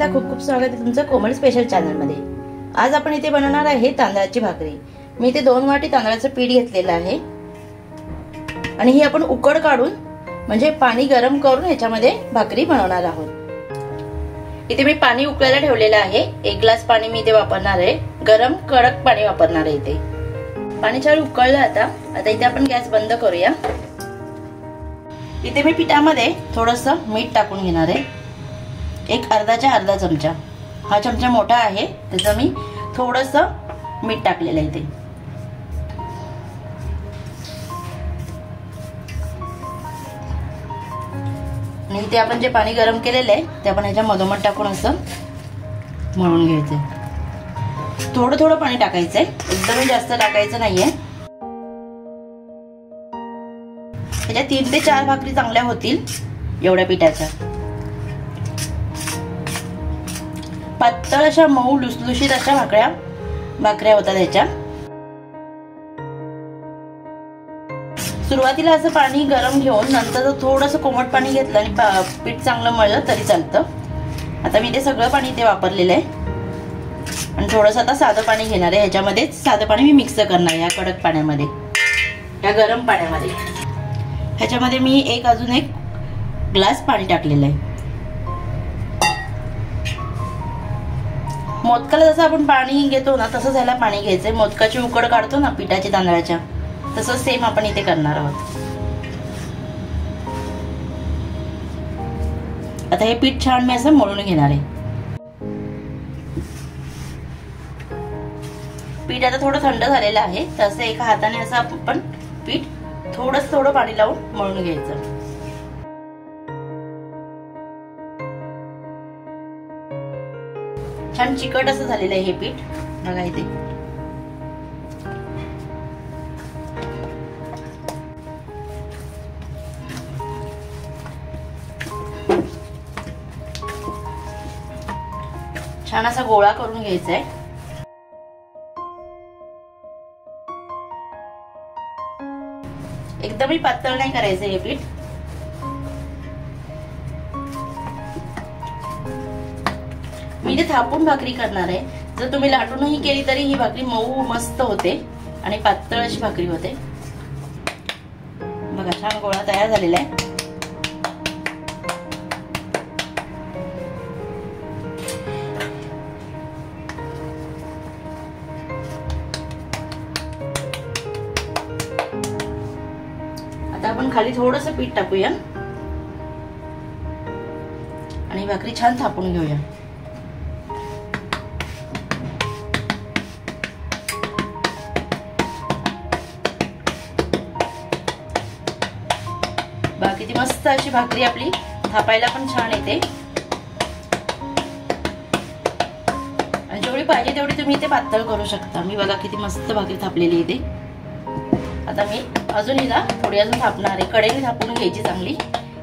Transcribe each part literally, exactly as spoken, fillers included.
सगळ्यांना खूप खूप स्वागत आहे तुमचं कोमल स्पेशल चॅनल मध्ये। आज आपण इथे बनवणार आहे तांदळाची भाकरी। मी इथे दोन वाटी तांदळाचं पीठ घेतलेलं आहे आणि ही आपण उकड काढून म्हणजे पाणी गरम करून ह्याच्यामध्ये भाकरी बनवणार आहोत। इथे मी पाणी उकळायला ठेवलेलं आहे। एक ग्लास पाणी मी इथे वापरणार आहे। गरम कडक पाणी वापरणार आहे। इथे पाणी छान उकळलं आता आता इथे आपण गॅस बंद करूया। इथे मी पिठामध्ये थोडंसं मीठ टाकून घेणार आहे। एक अर्धाच्या अर्धा चमचा, हा चमचा मोठा आहे त्याचं मी थोडंसं मीठ टाकलेलं आहे। इथे आणि इथे आपण जे पाणी गरम केलेलं आहे ते आपण ह्याच्या मधोमध टाकून असं मळून घ्यायचं। थोडं थोडं पाणी टाकायचंय, एकदम जास्त टाकायचं नाहीये। ह्याच्या तीन ते चार भाकरी चांगल्या होतील एवढ्या पिठाच्या। पातळ अशा मऊ लुसलुशीत अशा भाकऱ्या भाकऱ्या होतात ह्याच्या। सुरुवातीला असं पाणी गरम घेऊन नंतर थोडंसं कोमट पाणी घेतलं आणि पीठ चांगलं मळलं तरी चालतं। आता मी ते सगळं पाणी इथे वापरलेलं आहे आणि थोडंसं आता साधं पाणी घेणार आहे। ह्याच्यामध्ये साधं पाणी मी मिक्स करणार आहे या कडक पाण्यामध्ये, या गरम पाण्यामध्ये। ह्याच्यामध्ये मी एक अजून एक ग्लास पाणी टाकलेलं आहे। मोदकाला जसं आपण पाणी घेतो ना तसंच ह्याला पाणी घ्यायचंय। मोदकाची उकड काढतो ना पिठाची तांदळाच्या, तसं सेम आपण इथे करणार आहोत। आता हे पीठ छान मी असं मळून घेणार आहे। पीठ आता थोडं थंड झालेलं आहे, तसं एका हाताने असं आपण पीठ थोडंच थोडं पाणी लावून मळून घ्यायचं। छान चिकट असं झालेलं आहे हे पीठ, बघा इथे। छान असा गोळा करून घ्यायचा आहे। एकदमही पातळ नाही करायचं हे पीठ। मी इथे थापून भाकरी करणार आहे। जर तुम्ही लाटूनही केली तरी ही भाकरी मऊ मस्त होते आणि पातळ अशी भाकरी होते। बघा छान गोळा तयार झालेला आहे। आता आपण खाली थोडंसं पीठ टाकूया आणि भाकरी छान थापून घेऊया। बाकी ती मस्त अशी भाकरी आपली थापायला पण छान येते आणि जेवढी पाहिजे तेवढी तुम्ही इथे पातळ करू शकता। मी बघा किती मस्त भाकरी थापलेली इथे। आता मी अजून हिला थोडी अजून थापणार आहे। कडेने थापून घ्यायची चांगली।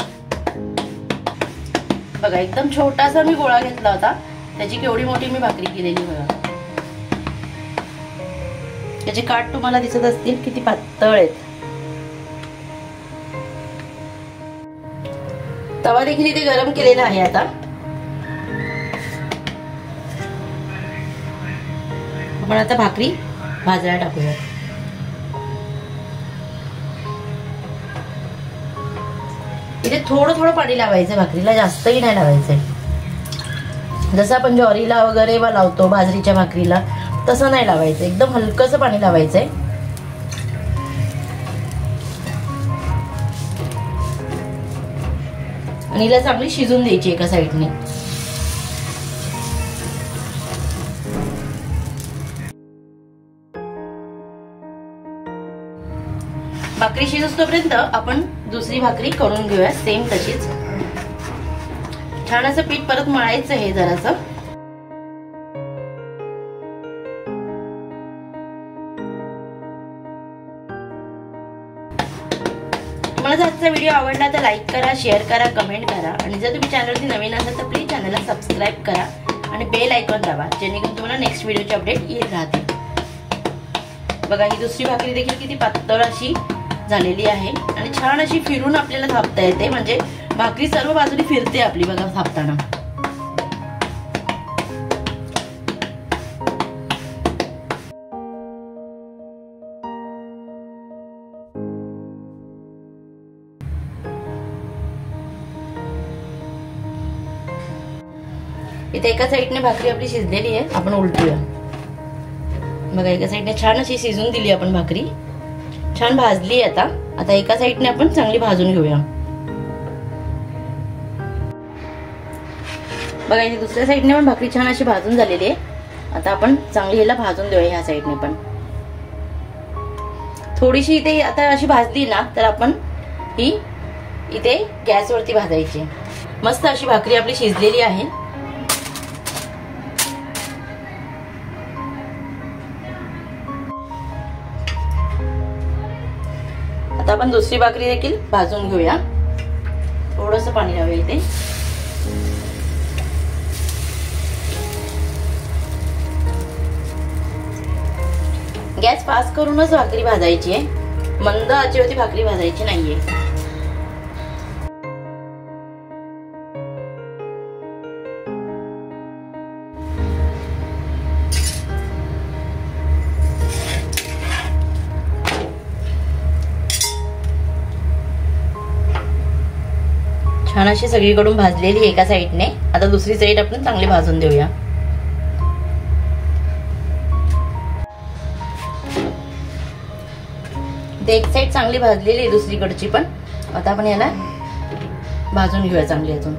बघा एकदम छोटासा मी गोळा घेतला होता, त्याची केवढी मोठी मी भाकरी केलेली बघा। त्याचे काठ तुम्हाला दिसत असतील किती पातळ आहेत। तवा देखील इथे गरम केलेला आहे। आता आपण आता भाकरी भाजायला टाकूया। इथे थोडं थोडं पाणी लावायचं भाकरीला, जास्तही नाही लावायचंय। जसं आपण ज्वारीला वगैरे लावतो बाजरीच्या भाकरीला तसं नाही लावायचं, एकदम हलकंसं पाणी लावायचंय। आणि हिला चांगली शिजून द्यायची एका साईडने। भाकरी शिजूस्तोपर्यंत आपण दुसरी भाकरी करून घेऊया सेम तशीच। छान असं पीठ परत मळायचं हे जरासं। तुम्हाला जर आजचा व्हिडिओ आवडला तर लाईक करा, शेअर करा, कमेंट करा आणि जर तुम्ही चॅनलवरती नवीन असाल तर प्लीज चॅनलला सबस्क्राईब करा आणि बेल आयकॉन दाबा, जेणेकरून तुम्हाला नेक्स्ट व्हिडिओचे अपडेट येत राहतील। बघा ही दुसरी भाकरी देखील किती पातळ अशी झालेली आहे आणि छान अशी फिरून आपल्याला थापता येते, म्हणजे भाकरी सर्व बाजूने फिरते आपली बघा थापताना। इथे एका साईडने भाकरी आपली शिजलेली आहे, आपण उलटूया. बघा एका साईडने छान अशी शिजून दिली आपण भाकरी, छान भाजली. आता आता एका साईडने आपण चांगली भाजून घेऊया. बघा इथे दुसऱ्या साईडने पण भाकरी छान अशी भाजून झालेली आहे. आता आपण चांगली याला भाजून देऊया ह्या साईडने पण. थोडीशी इथे आता अशी भाजली ना तर आपण ही इथे गॅसवरती भाजायची. मस्त अशी भाकरी आपली शिजलेली आहे. आता आपण दुसरी भाकरी देखील भाजून घेऊया. थोडंसं पाणी लावूया इथे. गॅस फास्ट करूनच भाकरी भाजायची आहे, मंद आचेवरती भाकरी भाजायची नाहीये. छान अशी सगळीकडून भाजलेली एका साईडने. आता दुसरी साईड आपण चांगली भाजून देऊया. एक साईड चांगली भाजलेली आहे, दुसरीकडची पण. आता आपण याला भाजून घेऊया चांगली अजून.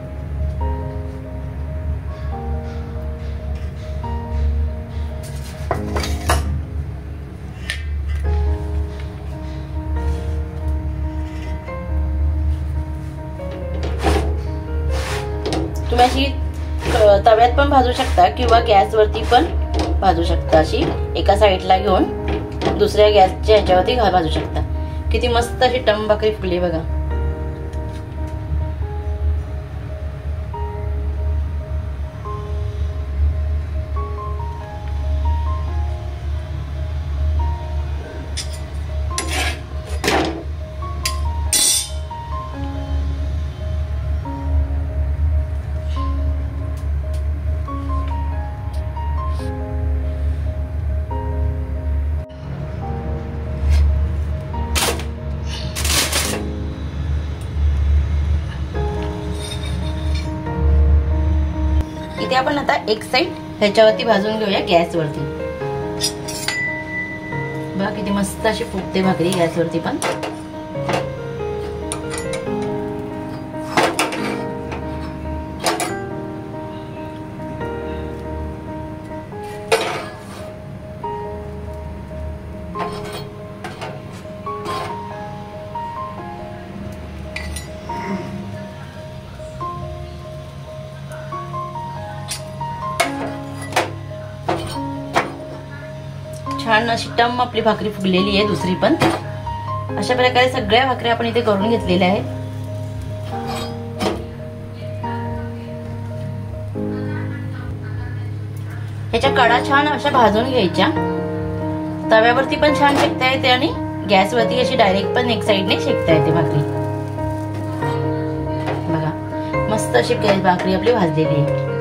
तुम्ही अशी तव्यात पण भाजू शकता किंवा गॅसवरती पण भाजू शकता. अशी एका साईडला घेऊन दुसऱ्या गॅसच्या ह्याच्यावरती भाजू शकता. किती मस्त अशी टम भाकरी फुगली बघा. इथे आपण आता एक साइड ह्याच्यावरती भाजून घेऊया गॅसवरती. बघा किती मस्त अशी फुगते भाकरी गॅसवरती पण. छान अशी टम आपली भाकरी फुगलेली आहे. दुसरी पण अशा प्रकारे सगळ्या भाकरी आपण इथे करून घेतलेल्या आहेत. ह्याच्या कडा छान अशा भाजून घ्यायच्या. तव्यावरती पण छान शेकता येते आणि गॅसवरती अशी डायरेक्ट पण एक साइडने शेकता येते भाकरी. बघा मस्त अशी भाकरी आपली भाजलेली आहे.